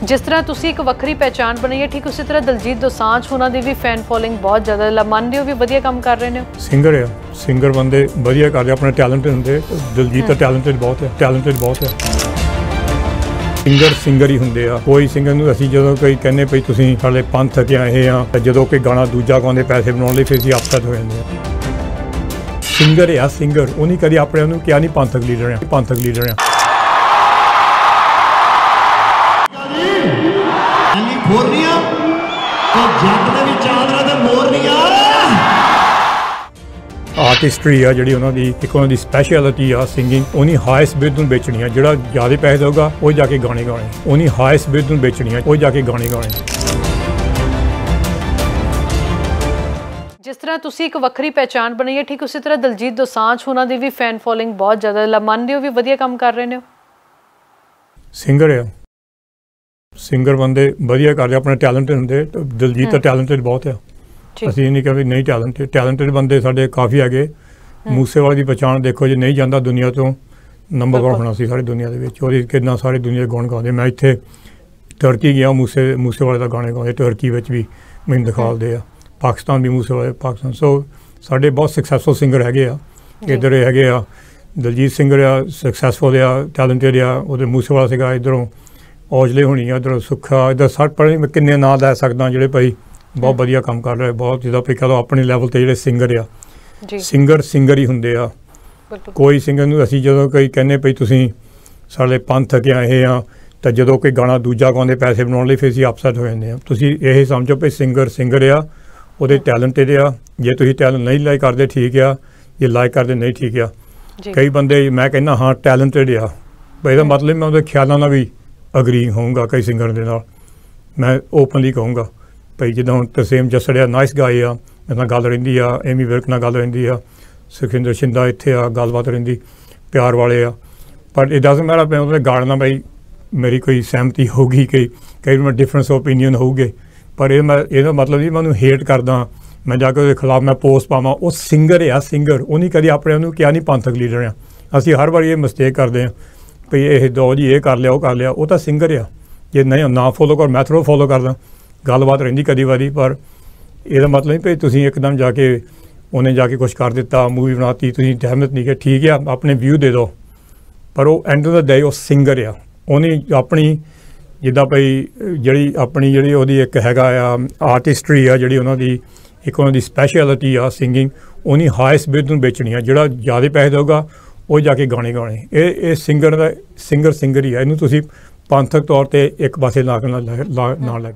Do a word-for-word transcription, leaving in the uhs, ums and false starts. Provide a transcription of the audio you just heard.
जिस तरह तुसी एक वक्री पहचान बनाई है, ठीक उसी तरह दलजीत दोसांझ उन्होंने भी फैन फॉलोइंग बहुत ज़्यादा मानते हो, भी वधिया काम कर रहे हैं। सिंगर है, सिंगर बंदे वधिया करते, अपने टैलेंट होंगे। दलजीत का टैलेंटेड बहुत है, टैलेंटेड बहुत है। सिंगर सिंगर ही होंगे आ, कोई सिंगर नूं असीं जदों कोई कहने पई तुसीं साडे पंथ के आए आ, जदों कोई गाना दूजा गाउंदे पैसे बनाउण लई फिर असीं अपसैट हो जांदे आ। सिंगर है सिंगर, उन्हीं कदी अपने नूं किहा नहीं पंथक लीडर है, पंथक लीडर है। आर्टिस्ट्री आ जिहड़ी उन्हां दी इक उन्हां दी स्पैशलिटी आ सिंगिंग, उन्हीं हाईएस्ट बिड नूं बेचनी आ। जिहड़ा ज़्यादा पैसे देगा वो जाके गाने गाने, उन्हीं हाईएस्ट बिड नूं बेचनी आ, वो जाके गाने गाने। जिस तरह तुसी एक वक्री पहचान बनाई है, ठीक उसी तरह दलजीत दोसांझ उन्हां दी भी फैन फॉलोइंग बहुत ज़्यादा मानते हो, भी वधिया काम कर रहे हैं। सिंगर है, सिंगर बंदे वधिया करते, अपने टैलेंटेड होंगे। दलजीत का टैलेंटेड बहुत है, ਅਸੀਂ नहीं कभी नहीं टैलेंटेड टैलेंटेड बंदे साढ़े काफ़ी हैगे। मूसे वाले की पहचान देखो जी, नहीं जाता दुनिया तो नंबर वन होना सी सारी दुनिया के, कितना सारी दुनिया गाने गाते। मैं इत्थे टर्की गया, मूसे मूसे वाले का गाने गाते, टर्की में भी मैंने दिखाते हैं, पाकिस्तान भी मूसे वाले पाकिस्तान। सो साढ़े बहुत सक्सैसफुल सिंगर हैगे आ, इधर हैगे आ। दलजीत सिंगर आ सक्सैसफुल आ, टैलेंटेड आ। उधर मूसे वाला सीगा, इधरों औजले होनी आ, इधरों सुखा, इधर सठ पढ़े मैं किन्ने नाम लै सकदा जिहड़े भाई बहुत वधिया काम कर रहे, बहुत जिदा भी कह लो अपने लैवल ते जिहड़े सिंगर आ। सिंगर सिंगर ही होंगे आ, कोई सिंगर नूं असीं जदों कोई कहने पई तुसीं साडे पंथ के आए आ, तो जदों कोई गाना दूजा गाउंदे पैसे बनाउण लई फिर असीं अपसैट हो जांदे आ। तुसीं ये समझो भी सिंगर सिंगर आ, उहदे टैलेंटेड आ। जे तुसीं टैलेंट नहीं लाइक करदे ठीक आ, जे लाइक करदे नहीं ठीक आ। कई बंदे मैं कहना हाँ टैलेंटेड आ, इसदा मतलब मैं उहदे ख्यालां नाल भी अगरी होऊंगा। कई सिंगर दे नाल मैं ओपनली कहूँगा भाई जिदा हूँ तरसेम जसड़ आ, नाइस गाय आ, मेरे नाल गल रहिंदी आ, एमी विर्क नाल गल रहिंदी आ, सुखिंदर शिंदा इत्थे आ, गलबात रहिंदी, प्यार वाले आ। पर इट डजंट मैटर मैं उहदे गाने नाल भाई मेरी कोई सहमति होगी, कई कई मैं डिफरेंस ओपीनियन होऊगे, पर ये मैं इहदा मतलब नहीं मैं उहनूं हेट करदा, मैं जाके उहदे खिलाफ मैं पोस्ट पावां। वो सिंगर आ सिंगर, उन्हीं कदी अपने नूं किहा नहीं पंथक लीडर आ। असीं हर वारी ये मिसटेक करदे आ भई ये दो जी ये कर लिया वो कर लिया, वो तो सिंगर आ। जे नहीं ना फॉलो कर, मैं थोड़ा फॉलो करदा, गलबात रहिंदी कदी वारी। पर यह मतलब नहीं भाई तुसीं एकदम जाके उन्हें जाके कुछ कर दिता, मूवी बनाती, तुसीं सहमत नहीं कि ठीक है अपने व्यू दे दो, पर वो एंड ऑफ द डे वो सिंगर आ। उन्हें अपनी जिदा भाई जी अपनी जी वो एक हैगा आर्टिस्ट्री आ, जी उन्होंने एक उन्होंने स्पैशलिटी आ सिंगिंग, उन्हीं हाईएस्ट बिड नूं बेचनी आ। जिहड़ा ज़्यादा पैसे देगा वो जाके गाने गाने। ये सिंगर का सिंगर सिंगर ही है, इनू तुसीं पंथक तौर पर एक पासे ला के ना ला ना